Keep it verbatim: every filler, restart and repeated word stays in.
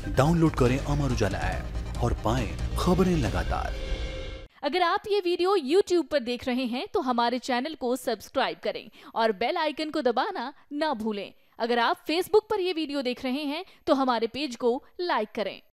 Download करें Amar Ujala app और पाएं खबरें लगातार। अगर आप ये वीडियो YouTube पर देख रहे हैं तो हमारे चैनल को सब्सक्राइब करें और बेल आइकन को दबाना ना भूलें। अगर आप Facebook पर ये वीडियो देख रहे हैं तो हमारे पेज को लाइक करें।